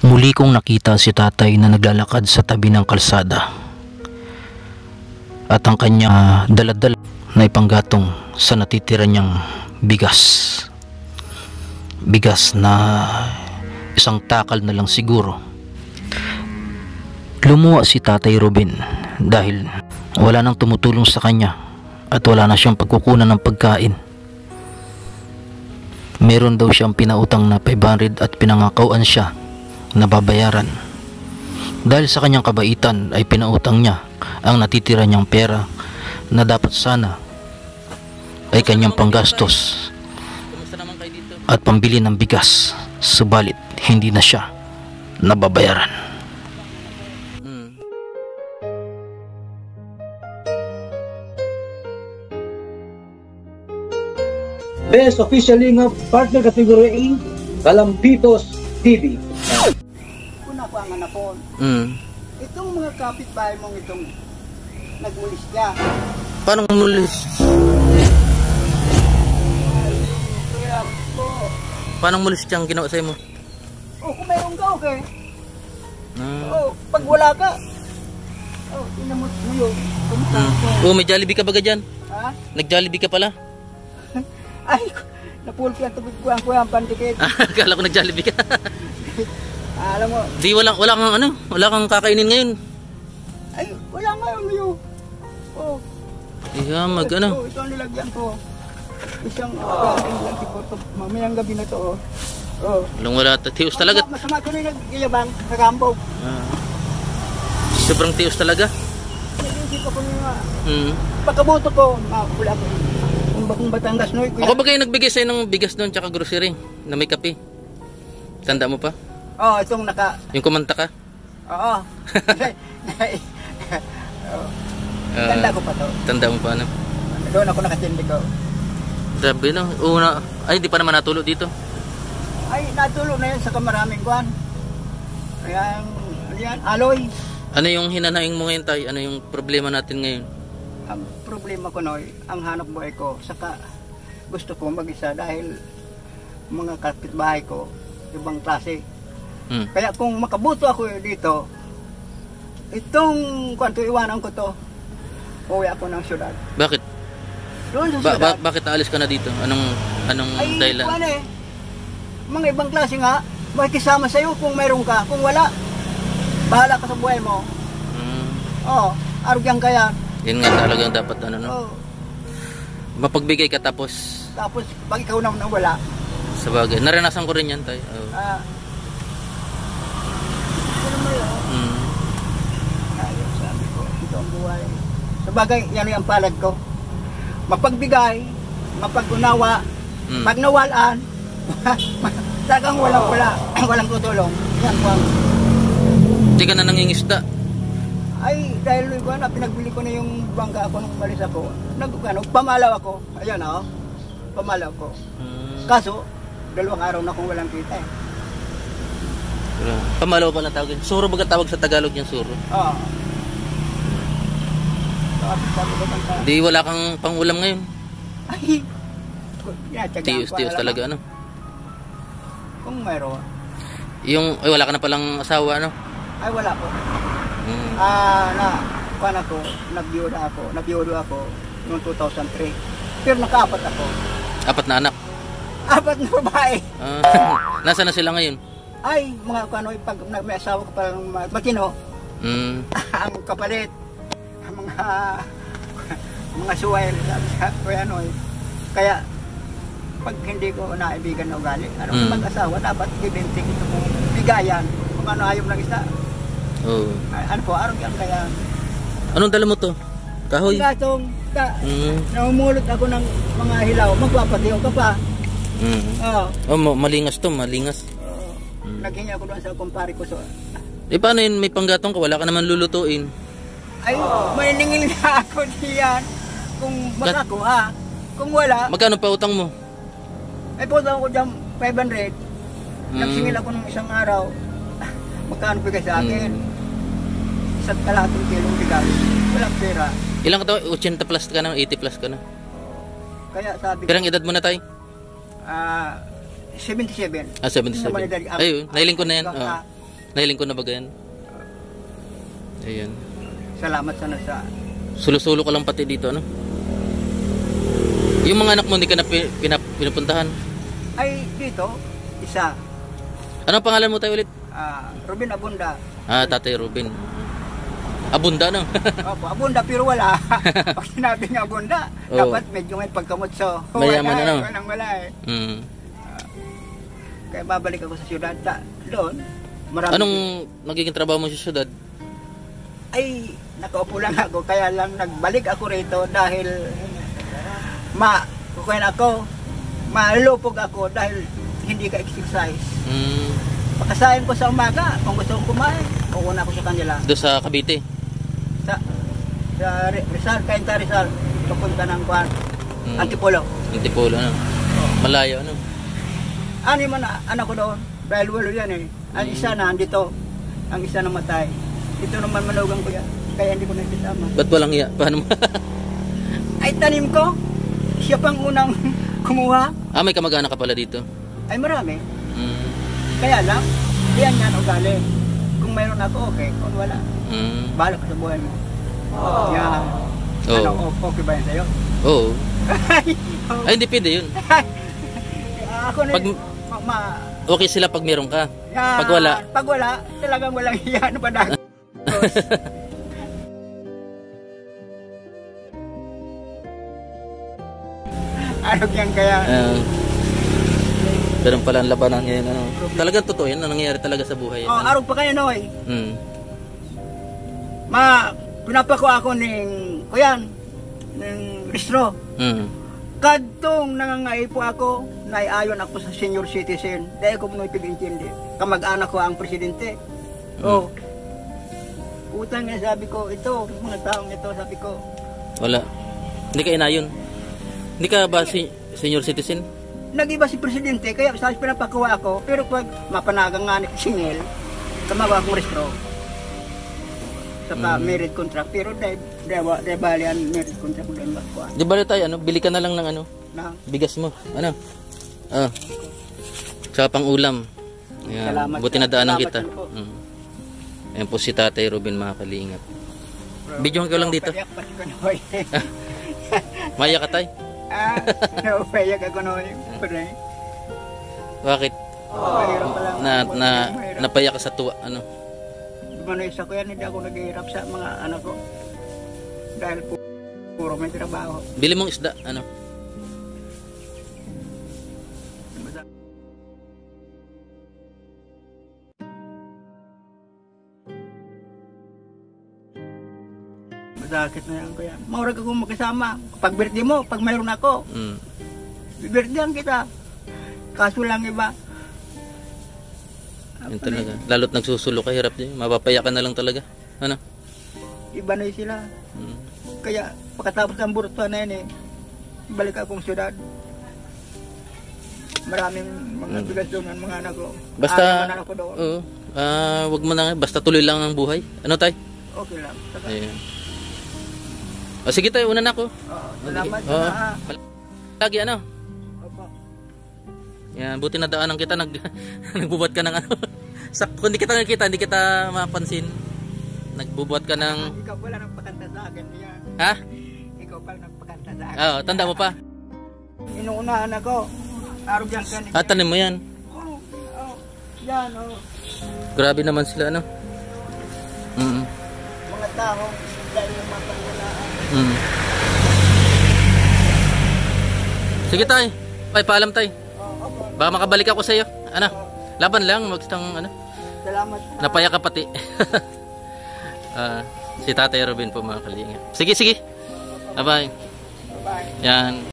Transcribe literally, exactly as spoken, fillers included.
Muli kong nakita si tatay na naglalakad sa tabi ng kalsada at ang kanya daladala na ipanggatong sa natitira niyang bigas. Bigas na isang takal na lang siguro. Lumuha si Tatay Ruben dahil wala nang tumutulong sa kanya at wala na siyang pagkukunan ng pagkain. Meron daw siyang pinautang na five hundred at pinangakauan siya na babayaran. Dahil sa kanyang kabaitan ay pinautang niya ang natitira niyang pera na dapat sana ay kanyang panggastos at pambili ng bigas, subalit hindi na siya nababayaran. Hmm. Best official lingap partner category A, Kalampitos T V. Una ko ang anapon. Hmm. Itong mga kapitbahay mong itong nagmulis niya. Paano mulis? Kaya po, Paano mulis siyang ginawa sa'yo mo? oh, kung mayroong ka, okay. Hmm. Oh, pag wala ka, oh, inamot mo yun. Kumusta Hmm. ko? Oh, may Jollibee ka ba dyan? Ha? Nag-Jollibee ka pala? Ay, napulki ang tubig ko ang kuya ang pandikit. Akala ko nag-Jollibee ka. Ah, alam mo, Di wala, wala kang ano, wala kang kakainin ngayon. ay, wala nga yung yun. Oh, Iya, mag ito, ano. ito ang nilagyan ko. Isang, uh, nilagyan ko ito. Mamayang gabi na to, oh. Oh. Walang wala, tios talaga. Masama ko na yung nag-iyabang, nagambog. Ah. Sobrang tios talaga. Nag-iisip ako nga. Hmm. Pagkabuto ko, makakula ko. Kung bakong Batangas, no? Kuya. Ako ba kayo nagbigay sa'yo ng bigas doon tsaka grocery na may kape? Tanda mo pa? Oo, oh, itong naka... Yung kumanta ka? Oo. Oh. Ah, Tanda ko pa to. Tanda mo pa ano? Doon ako nakatindi ko. Grabe no. Una, ay di pa naman natulo dito. Ay, natulo na yan sa kamaraming kwan. Kaya, ano yan? Aloy. Ano yung hinanaing mo ngayon tayo? Ano yung problema natin ngayon? Ang problema ko, Noy, ang hanap buhay ko, saka gusto ko mag-isa dahil mga kapitbahay ko, ibang klase. Hmm. Kaya kung makabuto ako dito, itong kwanto iwanan ko to, uwi ako ng syudad. Bakit? Doon sa Ba syudad. ba bakit aalis ka na dito? Anong anong Ay, dahilan? kwan eh. Mga ibang klase nga, makikisama sa'yo kung mayroon ka. Kung wala, bahala ka sa buhay mo. Hmm. Oo, arugyan ka yan. Yan nga talagang dapat ano no. Oo. Mapagbigay ka tapos Tapos, pag ikaw naman wala, sa bagay. Naranasan ko rin yan tayo. Oh. ah, ano mo yun? Hmm. Ayun, sabi ko, ito ang buhay. Sa bagay, yan ang palad ko. Mapagbigay, mapag-unawa, Hmm. pag nawalaan, talagang walang wala, walang tutulong. Yan po ang, Hindi ka na nangingisda. ay, dahil ko na, pinagbili ko na yung bangka ako nung umalis ako. Nag, ano, pamalaw ako. Ayan o, pamalaw ko. Hmm. Kaso, dalawang araw na akong walang kita eh. Pero, pamalaw pa lang tawag yun. Suro baga tawag sa Tagalog yung suro. Oo. Sabi, sabi ko bangka. Di wala kang pangulam ngayon. Ay, tinatsagaan ko, Tios-tios alam talaga mo, ano. Kung mayroon. Yung, ay wala ka na palang asawa ano. Ay, wala po. Hmm. Ah, na, kuwan ako, nabiyuda ako, nabiyudo ako noong two thousand three. Pero nakaapat ako. Apat na anak. Apat na babae. Ah, nasa na sila ngayon? Ay, mga kuwan, pag na- may asawa ko parang matino, Hmm. ang kapalit, ang mga, mga suwail, sabi sa kuya Noy. Kaya, pag hindi ko naibigan na ugali, ano Mm. mag-asawa, dapat ibintig ito kong bigayan. Kung ano ayaw lang isa. Oh. Ay, ano po, araw yan, kaya, Anong dala mo to? Kahoy. ang gatong, ka, Hmm. namumulot ako ng mga hilaw, magpapatiyo ka pa. Hmm. Oo. Oh, ma- malingas to, malingas. Oo. Mm. Naghingi ako doon sa kumpare ko. So, Eh paano yun, may panggatong ka, wala ka naman lulutuin. ay, may ningil na ako diyan. Kung makakuha. Kung wala, Magkano pa utang mo? ay punta ako dyan five hundred. Mm. Nagsingil ako ng isang araw. Magkano bigay sa akin? Mm. Isang kalating kilong bigay. Walang pera. Ilang ka to? eighty plus ka na, eighty plus ka na. Kaya sabi ko, Pirang edad mo na tayo? ah, seventy-seven. Ah, seventy-seven. Naman edad- Ayun, nailing ko na yan. Ah, Oh. Nahiling ko na ba ganyan? Ayan. Salamat sana sa... Sulo-sulo ka lang pati dito, ano? Yung mga anak mo, hindi ka na pi- pinap- pinupuntahan. Ay, dito, isa. Ano ang pangalan mo tayo ulit? ah, Ruben Abunda. Ah, Tatay Ruben. Abunda, no? Opo, Abunda pero wala. Pag sinabing Abunda, Oo. dapat medyo may pagkamutso. Mayaman, Wala, ano? eh, Walang wala eh. Mm. Kaya babalik ako sa syudad. Ta, doon, marami. Anong nagiging trabaho mo sa syudad? Ay, nakaupo lang ako. Kaya lang nagbalik ako rito dahil ma, kukuhin ako, malupog ako dahil hindi ka exercise. Mm. Pakasahin ko sa umaga, kung gusto kong kumain, kukuha ako sa kanila. Doon sa Cavite? Sa, sa Re- Rizal, Cainta Rizal, papunta ng Kwan, Mm. Antipolo. Antipolo, ano? Malayo, ano? Ano yung mga anak ko doon? Dahil walo yan eh. Ang isa na andito, ang isa namatay. Ito naman manugang ko yan, kaya hindi ko nakisama. Ba't walang iya? Paano mo? Ay tanim ko, siya pang unang kumuha. Ah, may kamag-anak ka pala dito? Ay marami. Mm. Kaya lang, diyan yan ugali. Kung mayroon ako, okay. Kung wala, Mm. bahala ka sa buhay mo. Yan. Oo. Ano, okay ba yan sa'yo? Oo. Ay, Ay, hindi pwede yun. ako na, Pag- ma, ma, Okay sila pag meron ka. yan. Pag wala. Pag wala, talagang walang hiya. Ano ba na? Ano yan kaya? Uh, ganun pala ang labanan ngayon. Ano. Talagang totoo yan. Ano nangyayari talaga sa buhay. Oh, Ano. araw pa kayo, Noy. Mm. Ma, pinapako ako ning, kuyan, ning restro. Mm. Kadtong nangangaipo ako, naiayon ako sa senior citizen. Dahil ko muna ipag-intindi. Kamag-anak ko ang presidente. Oh. Utang nga sabi ko, ito, mga taong ito, sabi ko, Wala. Hindi ka inayon. Hindi ka ba si senior citizen? nag-iba si presidente, kaya sa pinapakuha ako, pero pag mapanagang nga ni singil, kamawa akong restro. Sa pa, Mm. merit contract, pero dahil, dahil, dahil bali ang merit contract ko dahil ko. Di ba tayo, ano, bili ka na lang ng ano, Na, bigas mo. Ano? Ah. Tsaka pang ulam. Ayan. Salamat Buti po. na daanan Salamat kita. po. Mm. Ayan po si Tatay Ruben, mga kalingap. Videohan ko lang dito. Payak pa si Kunoy. Maya ka tay? Ah, naupayak ako Kunoy. Pare. Bakit? Mahirap pa lang. Na, na, Mahirap. napaya ka sa tuwa, ano? Manoy sa ko yan, hindi ako naghihirap sa mga anak ko. Dahil pu puro may trabaho. Bili mong isda, ano? Masakit na yan ko yan. Maurag ako makisama. Pag birthday mo, pag mayroon ako, Mm. bibirthdayan kita. Kaso lang iba. Yun talaga. Lalo't nagsusulo ka, hirap din. Mapapaya ka na lang talaga. Ano? Iba na sila. Mm. Kaya pagkatapos ng burto na yan eh, balik akong syudad. Maraming mga Mm. bigas doon ng mga anak ko. Basta, Anim na anak ko doon. oo. Ah, wag mo na, basta tuloy lang ang buhay. Ano tay? Okay lang. Saka, Ayan. O sige tayo, una na ako. oo, salamat Oo. sa Lagi ano? Opo. Yan, buti na daanan kita, nag, nagbubuhat ka ng ano. Sa, kung hindi kita nakikita, hindi kita mapansin. Nagbubuhat ka ng, Ikaw pala nagpakanta sa akin yan. ha? Ikaw pala nagpakanta sa akin. Oo, tanda mo pa. Inuunahan ako. Arugyan ka ni. Ah, tanim mo yan. Oo, oo. Yan, oh. Grabe naman sila, ano? Mm. Mga tao, dahil yung mga pagwalaan. Mm. Sige tay. Ay, paalam tay. Oo, opo. Baka makabalik ako sa iyo. Ano? Laban lang, wag tang ano. Salamat sa... Napaya ka pati. Ah, si Tatay Ruben po, mga kalinga. Sige, sige. Bye-bye. Bye-bye. Yan.